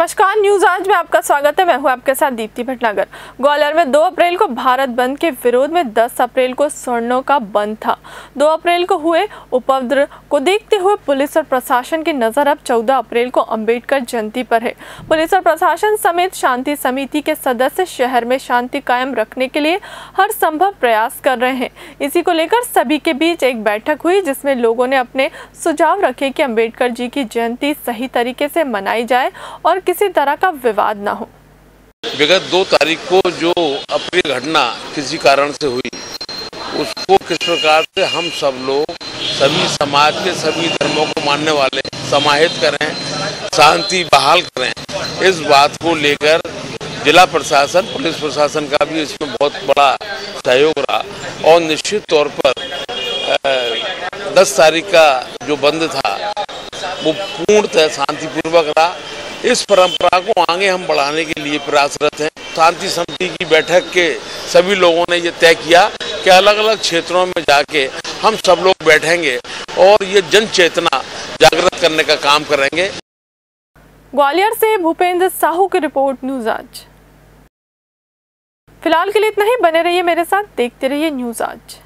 नमस्कार, न्यूज आज में आपका स्वागत है। मैं हूं आपके साथ दीप्ति भटनागर। ग्वालियर में 2 अप्रैल को भारत बंद के विरोध में 10 अप्रैल को स्वर्णों का बंद था। 2 अप्रैल को हुए उपद्रव को देखते हुए पुलिस और प्रशासन की नजर अब 14 अप्रैल को अंबेडकर जयंती पर है। पुलिस और प्रशासन समेत शांति समिति के सदस्य शहर में शांति कायम रखने के लिए हर संभव प्रयास कर रहे हैं। इसी को लेकर सभी के बीच एक बैठक हुई, जिसमें लोगों ने अपने सुझाव रखे कि अंबेडकर जी की जयंती सही तरीके से मनाई जाए और किसी तरह का विवाद ना हो। विगत 2 तारीख को जो अप्रिय घटना किसी कारण से हुई, उसको किस प्रकार से हम सब लोग सभी समाज के सभी धर्मों को मानने वाले समाहित करें, शांति बहाल करें, इस बात को लेकर जिला प्रशासन, पुलिस प्रशासन का भी इसमें बहुत बड़ा सहयोग रहा और निश्चित तौर पर 10 तारीख का जो बंद था वो पूर्णतः शांतिपूर्वक रहा। इस परंपरा को आगे हम बढ़ाने के लिए प्रयासरत हैं। शांति समिति की बैठक के सभी लोगों ने ये तय किया कि अलग अलग क्षेत्रों में जाके हम सब लोग बैठेंगे और ये जन चेतना जागृत करने का काम करेंगे। ग्वालियर से भूपेंद्र साहू की रिपोर्ट, न्यूज आज। फिलहाल के लिए इतना ही। बने रहिए मेरे साथ, देखते रहिए न्यूज आज।